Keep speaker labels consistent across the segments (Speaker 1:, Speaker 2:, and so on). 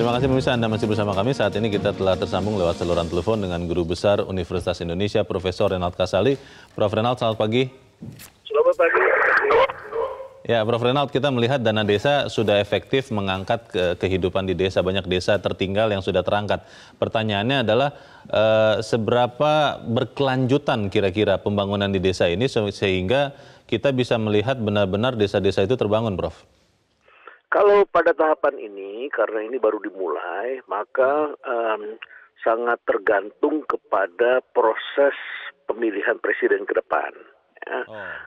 Speaker 1: Terima kasih pemirsa, Anda masih bersama kami. Saat ini kita telah tersambung lewat saluran telepon dengan Guru Besar Universitas Indonesia, Profesor Renald Kasali. Prof. Renald, selamat pagi.
Speaker 2: Selamat pagi.
Speaker 1: Ya, Prof. Renald, kita melihat dana desa sudah efektif mengangkat kehidupan di desa. Banyak desa tertinggal yang sudah terangkat. Pertanyaannya adalah seberapa berkelanjutan kira-kira pembangunan di desa ini sehingga kita bisa melihat benar-benar desa-desa itu terbangun, Prof.
Speaker 2: Kalau pada tahapan ini, karena ini baru dimulai, maka sangat tergantung kepada proses pemilihan presiden ke depan. Ya.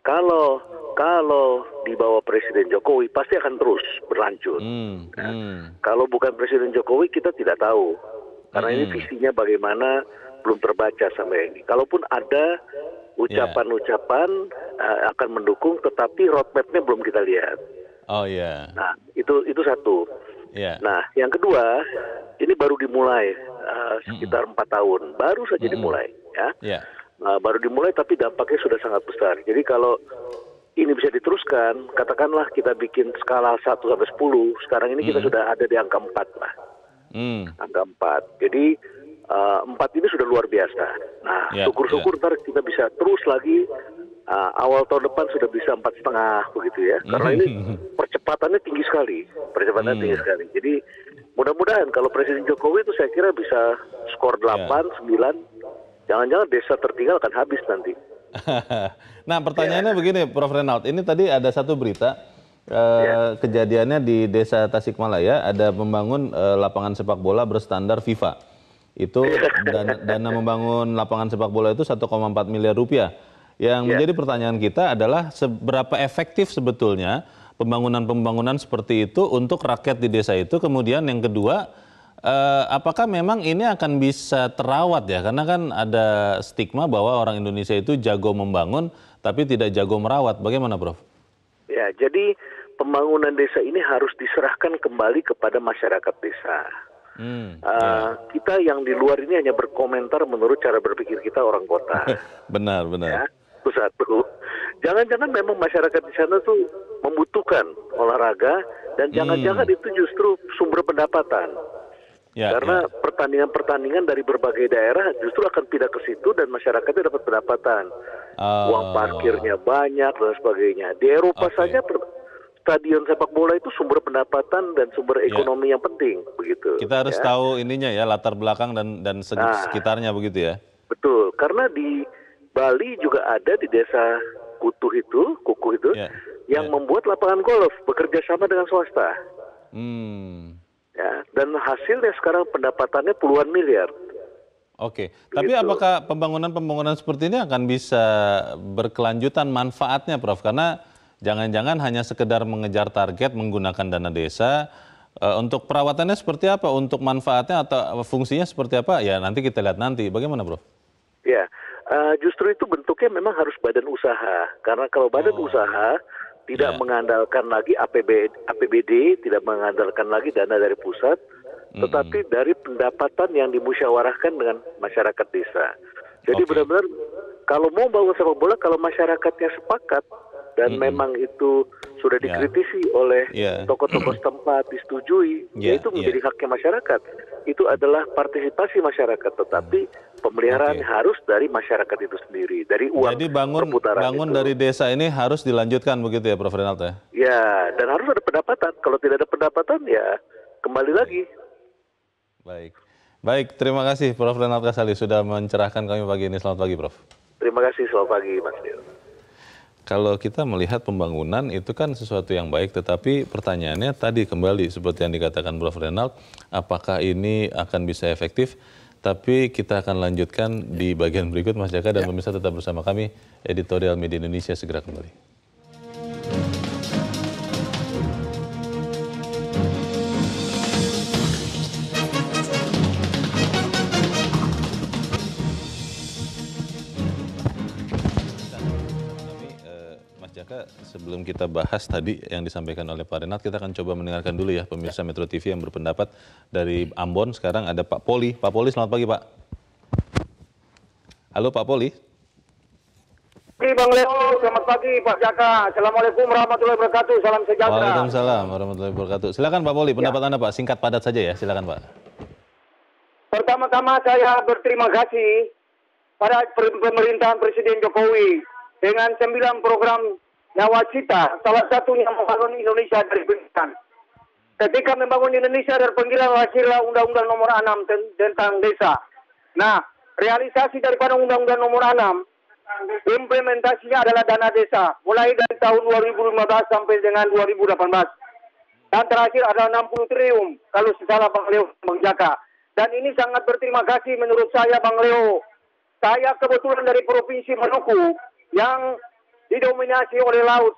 Speaker 2: Kalau di bawah Presiden Jokowi pasti akan terus berlanjut. Kalau bukan Presiden Jokowi kita tidak tahu, karena ini visinya bagaimana belum terbaca sampai ini. Kalaupun ada ucapan-ucapan akan mendukung, tetapi roadmap-nya belum kita lihat.
Speaker 1: Oh iya.
Speaker 2: Nah, itu satu. Nah, yang kedua, ini baru dimulai sekitar 4 tahun, baru saja dimulai, ya. Nah, baru dimulai tapi dampaknya sudah sangat besar. Jadi kalau ini bisa diteruskan, katakanlah kita bikin skala 1 sampai 10, sekarang ini kita sudah ada di angka 4 lah. Angka 4. Jadi 4 ini sudah luar biasa. Nah, syukur-syukur ntar kita bisa terus lagi. Awal tahun depan sudah bisa 4,5 begitu ya, karena ini percepatannya tinggi sekali, Jadi mudah-mudahan kalau Presiden Jokowi itu saya kira bisa skor 8, 9, jangan-jangan desa tertinggal akan habis nanti.
Speaker 1: Nah, pertanyaannya begini, Prof. Renald, ini tadi ada satu berita kejadiannya di Desa Tasikmalaya, ada membangun lapangan sepak bola berstandar FIFA. Itu dana membangun lapangan sepak bola itu 1,4 miliar rupiah. Yang menjadi pertanyaan kita adalah seberapa efektif sebetulnya pembangunan seperti itu untuk rakyat di desa itu. Kemudian yang kedua, apakah memang ini akan bisa terawat ya? Karena kan ada stigma bahwa orang Indonesia itu jago membangun tapi tidak jago merawat. Bagaimana, Prof?
Speaker 2: Ya, jadi pembangunan desa ini harus diserahkan kembali kepada masyarakat desa. Kita yang di luar ini hanya berkomentar menurut cara berpikir kita orang kota.
Speaker 1: Benar.
Speaker 2: Ya, itu satu. Jangan-jangan memang masyarakat di sana tuh membutuhkan olahraga dan jangan-jangan itu justru sumber pendapatan. Karena pertandingan-pertandingan dari berbagai daerah justru akan pindah ke situ dan masyarakatnya dapat pendapatan. Uang parkirnya banyak dan sebagainya. Di Eropa saja stadion sepak bola itu sumber pendapatan dan sumber ekonomi yang penting, begitu.
Speaker 1: Kita harus tahu ininya ya, latar belakang dan sekitarnya begitu ya.
Speaker 2: Betul, karena di Bali juga ada di desa Kukuh itu yang membuat lapangan golf bekerja sama dengan swasta. Ya, dan hasilnya sekarang pendapatannya puluhan miliar.
Speaker 1: Oke, tapi apakah pembangunan seperti ini akan bisa berkelanjutan manfaatnya, Prof? Karena jangan-jangan hanya sekedar mengejar target menggunakan dana desa, untuk perawatannya seperti apa, untuk manfaatnya atau fungsinya seperti apa, ya nanti kita lihat nanti. Bagaimana, Prof?
Speaker 2: Ya, justru itu bentuknya memang harus badan usaha. Karena kalau badan usaha tidak mengandalkan lagi APBD, tidak mengandalkan lagi dana dari pusat, tetapi dari pendapatan yang dimusyawarahkan dengan masyarakat desa. Jadi benar-benar kalau mau bangun sepak bola, kalau masyarakatnya sepakat, dan memang itu sudah dikritisi oleh tokoh-tokoh setempat, disetujui, itu menjadi haknya masyarakat. Itu adalah partisipasi masyarakat, tetapi pemeliharaan harus dari masyarakat itu sendiri, dari uang.
Speaker 1: Jadi bangun dari desa ini harus dilanjutkan begitu ya, Prof. Renald ya?
Speaker 2: Ya, dan harus ada pendapatan. Kalau tidak ada pendapatan ya kembali lagi.
Speaker 1: Baik, terima kasih Prof. Renald Kasali sudah mencerahkan kami pagi ini. Selamat pagi, Prof.
Speaker 2: Terima kasih, selamat pagi, Mas Dio.
Speaker 1: Kalau kita melihat pembangunan itu kan sesuatu yang baik, tetapi pertanyaannya tadi kembali seperti yang dikatakan Prof. Renald, apakah ini akan bisa efektif? Tapi kita akan lanjutkan di bagian berikut, Mas Jaka, dan pemirsa tetap bersama kami. Editorial Media Indonesia segera kembali. Sebelum kita bahas tadi yang disampaikan oleh Pak Renald, kita akan coba mendengarkan dulu ya pemirsa Metro TV yang berpendapat dari Ambon. Sekarang ada Pak Poli. Pak Poli, selamat pagi, Pak. Halo Pak Poli.
Speaker 3: Bang Leo, selamat pagi Pak Jaka. Assalamualaikum warahmatullahi wabarakatuh. Salam sejahtera.
Speaker 1: Waalaikumsalam warahmatullahi wabarakatuh. Silakan Pak Poli, pendapat Anda Pak, singkat padat saja ya, silakan Pak.
Speaker 3: Pertama-tama saya berterima kasih pada pemerintahan Presiden Jokowi dengan 9 program nawacita, salah satunya membangun Indonesia dari pinggiran. Ketika membangun Indonesia dari pinggiran lahirlah Undang-Undang Nomor 6 tentang desa. Nah, realisasi daripada Undang-Undang Nomor 6, implementasinya adalah dana desa, mulai dari tahun 2015 sampai dengan 2018. Dan terakhir adalah 60 triliun, kalau salah Bang Leo, Bang Jaka. Dan ini sangat berterima kasih menurut saya Bang Leo. Saya kebetulan dari Provinsi Maluku yang didominasi oleh laut,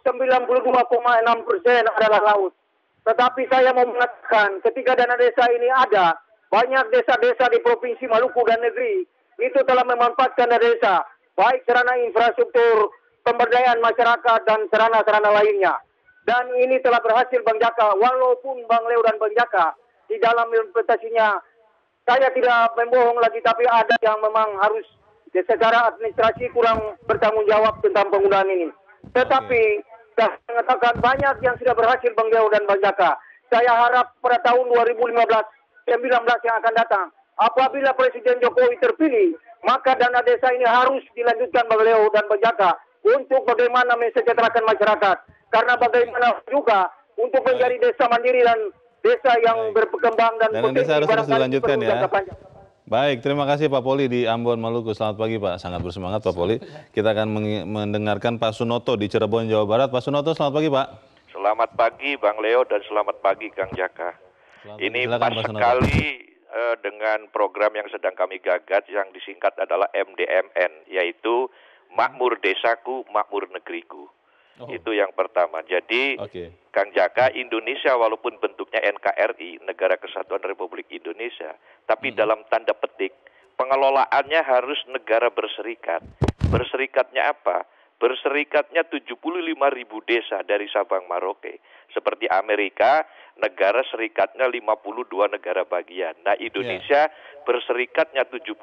Speaker 3: 92,6% adalah laut. Tetapi saya mau mengatakan ketika dana desa ini ada, banyak desa-desa di Provinsi Maluku dan negeri itu telah memanfaatkan dana desa, baik sarana infrastruktur, pemberdayaan masyarakat dan sarana-sarana lainnya. Dan ini telah berhasil Bang Jaka, walaupun Bang Leo dan Bang Jaka di dalam implementasinya saya tidak membohong lagi, tapi ada yang memang harus secara administrasi kurang bertanggung jawab tentang penggunaan ini. Tetapi saya mengatakan banyak yang sudah berhasil Bang Leo dan Bang Jaka. Saya harap pada tahun 2015-19 yang akan datang, apabila Presiden Jokowi terpilih, maka dana desa ini harus dilanjutkan Bang Leo dan Bang Jaka untuk bagaimana mensejahterakan masyarakat. Karena bagaimana juga untuk menjadi desa mandiri dan desa yang berkembang dan
Speaker 1: desa harus terus dilanjutkan ya. Baik, terima kasih Pak Poli di Ambon, Maluku. Selamat pagi Pak, sangat bersemangat Pak Poli. Kita akan mendengarkan Pak Sunoto di Cirebon, Jawa Barat. Pak Sunoto, selamat pagi Pak.
Speaker 4: Selamat pagi Bang Leo dan selamat pagi Kang Jaka. Ini pas sekali dengan program yang sedang kami gagas yang disingkat adalah MDMN, yaitu Makmur Desaku, Makmur Negeriku. Itu yang pertama. Jadi Kang Jaka, Indonesia walaupun bentuknya NKRI, Negara Kesatuan Republik Indonesia, tapi dalam tanda petik pengelolaannya harus negara berserikat. Berserikatnya apa? Berserikatnya 75.000 desa dari Sabang Merauke. Seperti Amerika, negara serikatnya 52 negara bagian. Nah, Indonesia berserikatnya 75.000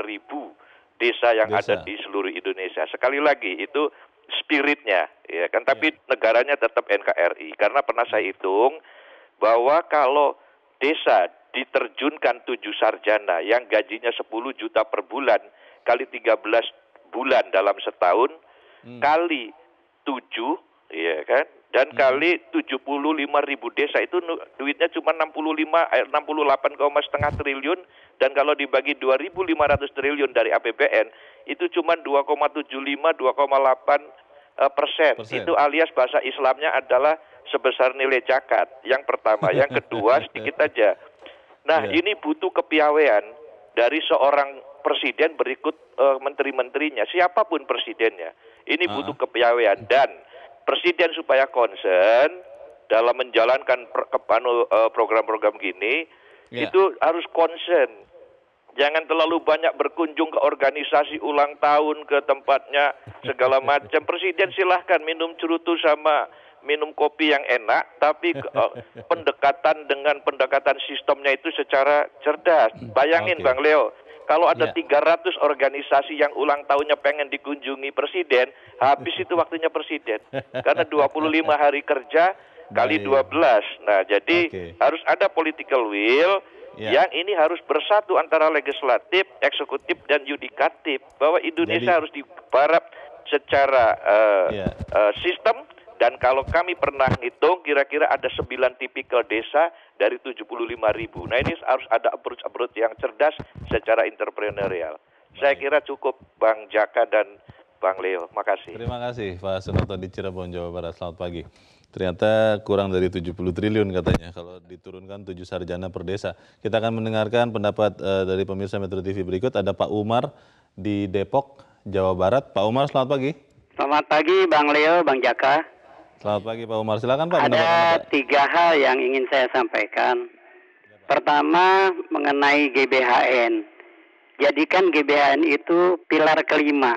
Speaker 4: desa yang ada di seluruh Indonesia. Sekali lagi, itu spiritnya, ya kan? Tapi negaranya tetap NKRI. Karena pernah saya hitung bahwa kalau desa diterjunkan 7 sarjana yang gajinya 10 juta per bulan kali 13 bulan dalam setahun kali 7, ya kan? Dan kali 75.000 desa itu duitnya cuma 68,5 triliun, dan kalau dibagi 2.500 triliun dari APBN itu cuma 2,75-2,8%. Itu alias bahasa Islamnya adalah sebesar nilai zakat. Yang pertama, yang kedua sedikit aja. Nah, ini butuh kepiawaian dari seorang presiden berikut menteri-menterinya, siapapun presidennya. Ini butuh kepiawaian, dan presiden supaya concern dalam menjalankan program-program gini, itu harus concern. Jangan terlalu banyak berkunjung ke organisasi ulang tahun, ke tempatnya segala macam. Presiden silahkan minum cerutu sama minum kopi yang enak, tapi pendekatan sistemnya itu secara cerdas. Bayangin Bang Leo, kalau ada 300 organisasi yang ulang tahunnya pengen dikunjungi presiden, habis itu waktunya presiden. Karena 25 hari kerja kali 12. Nah, jadi harus ada political will yang ini harus bersatu antara legislatif, eksekutif, dan yudikatif. Bahwa Indonesia harus digarap secara sistem. Dan kalau kami pernah hitung, kira-kira ada 9 tipikal desa dari 75.000. Nah, ini harus ada approach yang cerdas secara entrepreneurial. Saya kira cukup Bang Jaka dan Bang Leo. Makasih.
Speaker 1: Terima kasih Pak Sunoto di Cirebon, Jawa Barat. Selamat pagi. Ternyata kurang dari 70 triliun katanya kalau diturunkan 7 sarjana per desa. Kita akan mendengarkan pendapat dari pemirsa Metro TV berikut. Ada Pak Umar di Depok, Jawa Barat. Pak Umar, selamat pagi.
Speaker 5: Selamat pagi Bang Leo, Bang Jaka.
Speaker 1: Selamat pagi Pak Umar, silakan Pak.
Speaker 5: Ada 3 hal yang ingin saya sampaikan. Pertama, mengenai GBHN. Jadikan GBHN itu pilar kelima,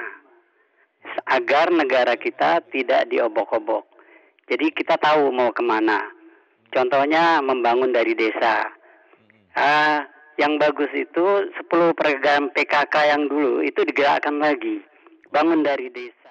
Speaker 5: agar negara kita tidak diobok-obok. Jadi kita tahu mau kemana. Contohnya membangun dari desa. Yang bagus itu 10 program PKK yang dulu itu digerakkan lagi. Bangun dari desa.